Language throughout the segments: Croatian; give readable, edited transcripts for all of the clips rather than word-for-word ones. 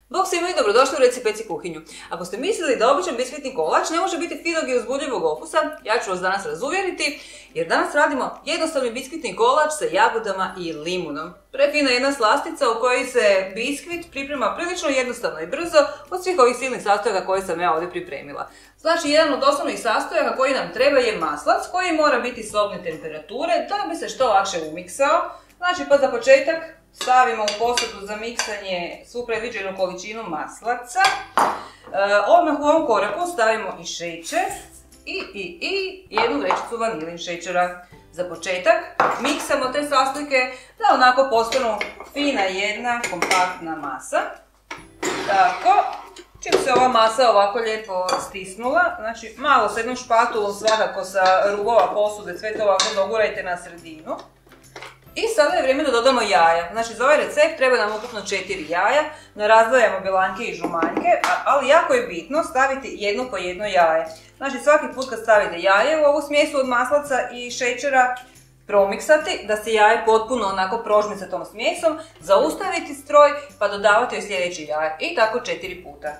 Bog svima i dobrodošli u Reci peci kuhinju. Ako ste mislili da običan biskvitni kolač ne može biti finog i uzbudljivog okusa, ja ću vas danas razuvjeriti, jer danas radimo jednostavni biskvitni kolač sa jagodama i limunom. Prefina jedna slastica u kojoj se biskvit priprema prilično jednostavno i brzo od svih ovih silnih sastojaka koje sam ja ovdje pripremila. Znači, jedan od osnovnih sastojaka koji nam treba je maslac koji mora biti sobne temperature da bi se što lakše umiksao. Znači, pa za početak stavimo u posudu za miksanje svu predviđenu količinu maslaca. Odmah u ovom koraku stavimo i šećer i jednu vrećicu vanilin šećera. Za početak miksamo te sastojke da onako postanu fina jedna kompaktna masa. Tako, čim se ova masa ovako lijepo stisnula, znači malo sa jednom špatulom svakako sa rubova posude sve to ovako dogurajte na sredinu. I sada je vrijeme da dodamo jaja. Znači za ovaj recept treba nam ukupno 4 jaja, razdvajamo bjelanke i žumanjke, ali jako je bitno staviti jedno po jedno jaje. Znači svaki put kad stavite jaje u ovu smjesu od maslaca i šećera, promiksati da se jaje potpuno onako prožme sa tom smjesom, zaustaviti stroj pa dodavate joj sljedeći jaje i tako 4 puta.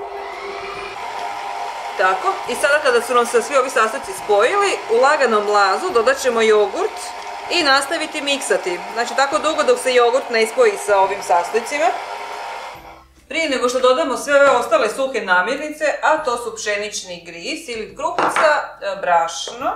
Tako, i sada kada su nam se svi ovi sastojci spojili, u laganom mlazu dodat ćemo jogurt i nastaviti miksati. Znači tako dugo dok se jogurt ne spoji sa ovim sastojcima. Prije nego što dodamo sve ove ostale suhe namirnice, a to su pšenični gris ili krupica, brašno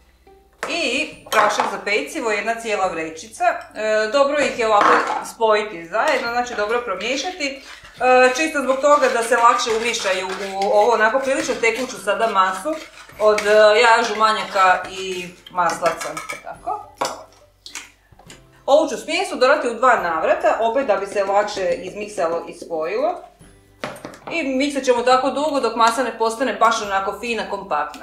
i prašak za pecivo, jedna cijela vrećica. Dobro ih je ovako spojiti zajedno, znači dobro promiješati. Čisto zbog toga da se lakše umiješaju u ovo onako prilično tekuću sada masu od jaja, žumanjaka i maslaca. Tako. Ovu ću smjesu dodati u 2 navrata, opet da bi se lakše izmiksalo i spojilo. I miksat ćemo tako dugo dok masa ne postane baš onako fina, kompaktna.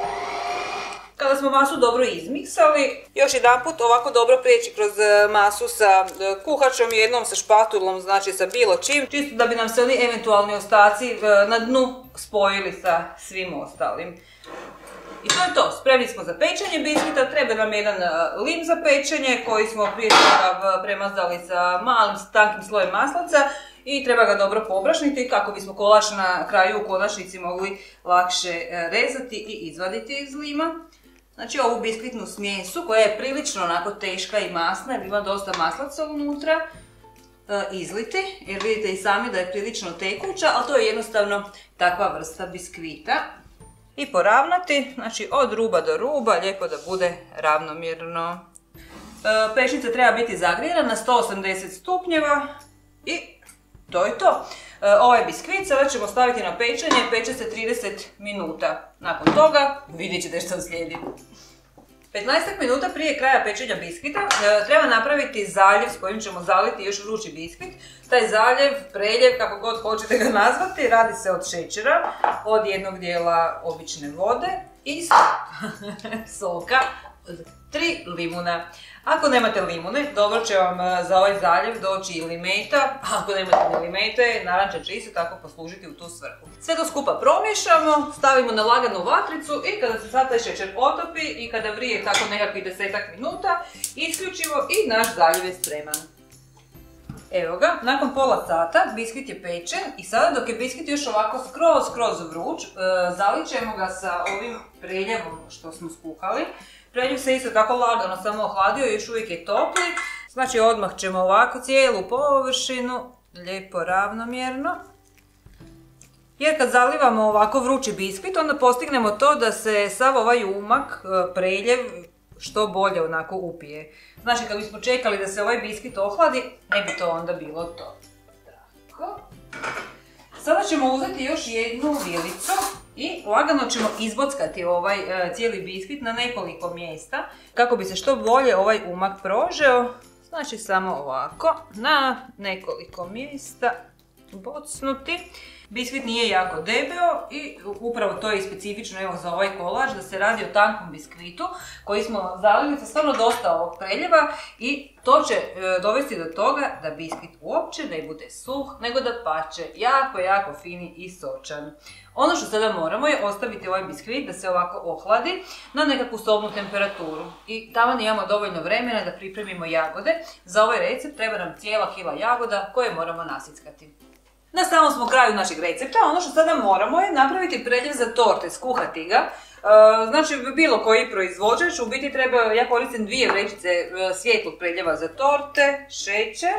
Kada smo masu dobro izmiksali, još jedanput ovako dobro prijeći kroz masu sa kuhačom, jednom sa špatulom, znači sa bilo čim, čisto da bi nam se oni eventualni ostaci na dnu spojili sa svim ostalim. I to je to, spremni smo za pečenje biskvita, treba nam jedan lim za pečenje koji smo prije toga premazali sa malim tankim slojem maslaca i treba ga dobro pobrašniti kako bismo kolač na kraju u konačnici mogli lakše rezati i izvaditi iz lima. Znači ovu biskvitnu smjesu koja je prilično onako teška i masna jer ima dosta maslaca unutra, izliti jer vidite i sami da je prilično tekuća, ali to je jednostavno takva vrsta biskvita. I poravnati, znači od ruba do ruba, lijepo da bude ravnomjerno. Pećnica treba biti zagrijana na 180 stupnjeva i to je to. Ovaj biskvit sada ćemo staviti na pečenje, peče se 30 minuta. Nakon toga vidjet ćete što slijedi. 15 minuta prije kraja pečenja biskvita treba napraviti zaljev s kojim ćemo zaliti još vrući biskvit. Taj zaljev, preljev, kako god hoćete ga nazvati, radi se od šećera, od jednog dijela obične vode i soka, 3 limuna. Ako nemate limune, dobro će vam za ovaj zaljev doći i limeta. Ako nemate ni limete, naranča će isto tako poslužiti u tu svrhu. Sve to skupa promiješamo, stavimo na laganu vatricu i kada se sad taj šećer otopi i kada vrije tako nekakvih 10 minuta, isključimo i naš zaljev je spreman. Evo ga, nakon pola sata biskvit je pečen i sada dok je biskvit još ovako skroz vruć, zalit ćemo ga sa ovim preljevom što smo skuhali. Preljev se isto tako lagano samo ohladio i još uvijek je topli. Znači odmah ćemo ovako cijelu površinu, lijepo ravnomjerno. Jer kad zalivamo ovako vrući biskvit, onda postignemo to da se sav ovaj umak, preljev, što bolje onako upije. Znači kad bismo čekali da se ovaj biskvit ohladi, ne bi to onda bilo to. Tako. Sada ćemo uzeti još jednu vilicu i lagano ćemo izbockati ovaj cijeli biskvit na nekoliko mjesta kako bi se što bolje ovaj umak prožeo. Znači samo ovako, na nekoliko mjesta bocnuti. Biskvit nije jako debeo i upravo to je specifično evo za ovaj kolač, da se radi o tankom biskvitu koji smo zalili sa stvarno dosta ovog preljeva i to će dovesti do toga da biskvit uopće ne bude suh, nego da pače jako fini i sočan. Ono što sada moramo je ostaviti ovaj biskvit da se ovako ohladi na nekakvu sobnu temperaturu i taman imamo dovoljno vremena da pripremimo jagode. Za ovaj recept treba nam cijela kila jagoda koje moramo nasickati. Na samom smo kraju našeg recepta, ono što sada moramo je napraviti preljev za torte, skuhati ga. Znači, bilo koji proizvođač, u biti treba, ja koristim 2 vrećice svijetlog preljeva za torte, šećer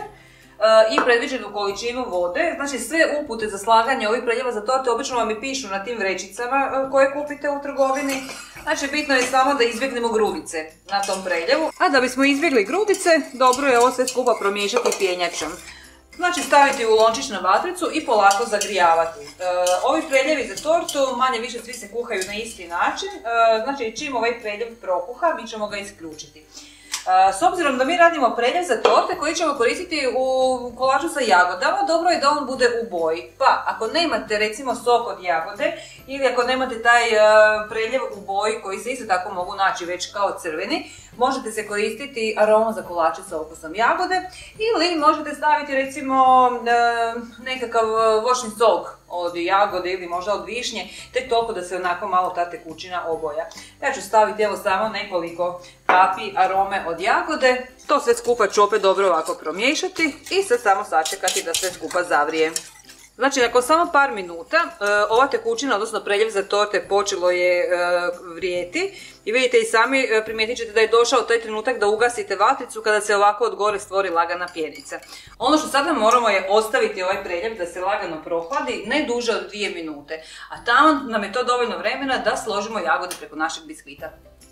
i predviđenu količinu vode. Znači, sve upute za slaganje ovih preljeva za torte obično vam i pišu na tim vrećicama koje kupite u trgovini. Znači, bitno je samo da izbjegnemo grudice na tom preljevu. A da bismo izbjegli grudice, dobro je ovo sve skupa promiješati pjenjačom. Znači, staviti u lončić na vatricu i polako zagrijavati. Ovi preljevi za tortu manje više svi se kuhaju na isti način. Znači, čim ovaj preljev prokuha, mi ćemo ga isključiti. S obzirom da mi radimo preljev za torte koji ćemo koristiti u kolaču sa jagodama, dobro je da on bude u boji. Pa, ako nemate recimo sok od jagode ili ako nemate taj preljev u boji koji se isto tako mogu naći već kao crveni, možete se koristiti aromom za kolače sa okusom jagode ili možete staviti recimo nekakav voćni sok od jagode ili možda od višnje, tek toliko da se onako malo ta tekućina oboja. Ja ću staviti evo samo nekoliko kapi arome od jagode. To sve skupa ću opet dobro ovako promiješati i sad samo sačekati da sve skupa zavrije. Znači, nakon samo par minuta ova tekućina, odnosno preljev za torte, počelo je vrijeti i vidite i sami, primijetit ćete da je došao taj trenutak da ugasite vatricu kada se ovako od gore stvori lagana pjenica. Ono što sada moramo je ostaviti ovaj preljev da se lagano prohladi, ne duže od 2 minute, a tamo nam je to dovoljno vremena da složimo jagode preko našeg biskvita.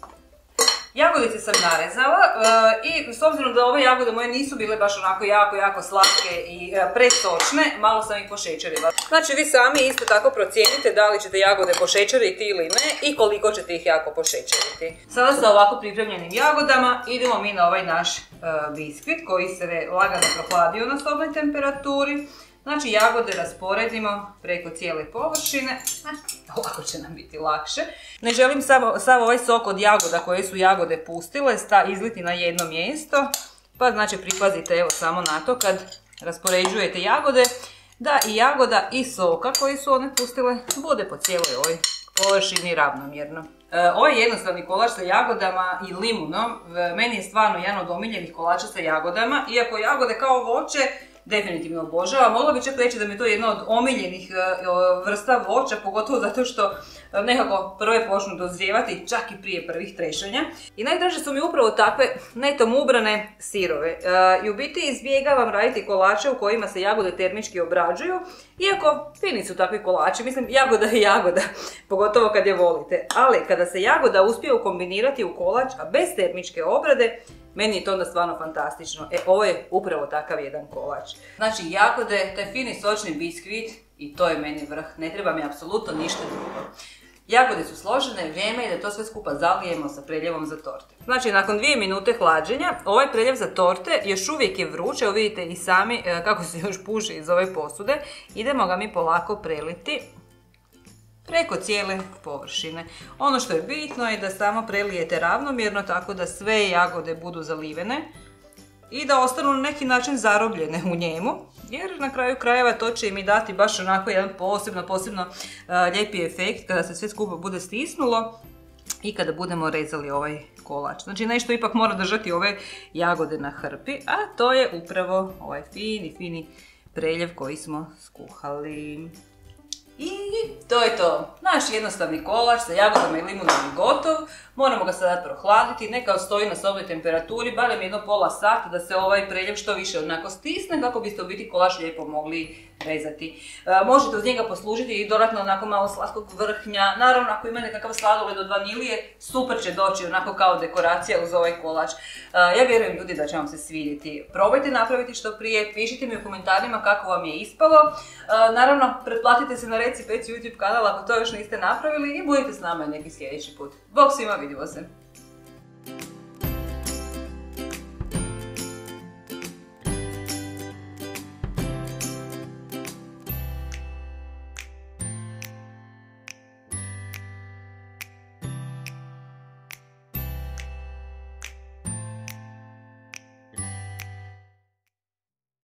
Jagodice sam narezala i s obzirom da ove jagode moje nisu bile baš onako jako slatke i presočne, malo sam ih pošećerila. Znači, vi sami isto tako procijenite da li ćete jagode pošećeriti ili ne i koliko ćete ih jako pošećeriti. Sada sa ovako pripremljenim jagodama idemo mi na ovaj naš biskvit koji se lagano prohladio na sobnoj temperaturi. Znači, jagode rasporedimo preko cijele površine, ovako će nam biti lakše. Ne želim sav ovaj sok od jagoda koje su jagode pustile izliti na jedno mjesto, pa znači pripazite evo samo na to kad raspoređujete jagode, da i jagoda i soka koji su one pustile bude po cijeloj ovoj površini ravnomjerno. Ovaj jednostavni kolač sa jagodama i limunom meni je stvarno jedan od omiljenih kolača sa jagodama, iako jagode kao voće definitivno obožavam. Mogla bi čak reći da mi je to jedna od omiljenih vrsta voća, pogotovo zato što nekako prve počnu dozrijevati čak i prije prvih trešanja. I najdraže su mi upravo takve netom ubrane sirove. I u biti izbjegavam raditi kolače u kojima se jagode termički obrađuju, iako fini su takvi kolači, mislim jagoda je jagoda, pogotovo kad je volite. Ali kada se jagoda uspije ukombinirati u kolač, a bez termičke obrade, meni je to onda stvarno fantastično. Ovo je upravo takav jedan kolač. Znači, jagode, taj fini sočni biskvit i to je meni vrh. Ne treba mi apsolutno ništa drugo. Jagode su složene, vrijeme je da to sve skupa zalijemo sa preljevom za torte. Znači, nakon 2 minute hlađenja, ovaj preljev za torte još uvijek je vruć. Evo vidite i sami kako se još puši iz ove posude. Idemo ga mi polako preliti preko cijele površine. Ono što je bitno je da samo prelijete ravnomjerno tako da sve jagode budu zalivene i da ostanu na neki način zarobljene u njemu, jer na kraju krajeva to će im i dati baš onako jedan posebno lijepi efekt kada se sve skupa bude stisnulo i kada budemo rezali ovaj kolač. Znači, nešto ipak mora držati ove jagode na hrpi, a to je upravo ovaj fini preljev koji smo skuhali. I to je to. Naš jednostavni kolač sa jagodama i limunom je gotov. Moramo ga sada prohladiti, neka stoji na sobnoj temperaturi, barem jedno pola sata da se ovaj preljev što više onako stisne kako biste u biti kolač lijepo mogli rezati. Možete uz njega poslužiti i dodatno onako malo slatkog vrhnja. Naravno, ako ima nekakav sladoled od vanilije, super će doći onako kao dekoracija uz ovaj kolač. Ja vjerujem ljudi da će vam se svidjeti. Probajte napraviti što prije, pišite mi u komentarima kako vam je ispalo. Naravno, pretplatite se na Reci Peci YouTube kanal ako to još niste napravili i budite s nama neki sljedeći put. Bog svima, vidimo se!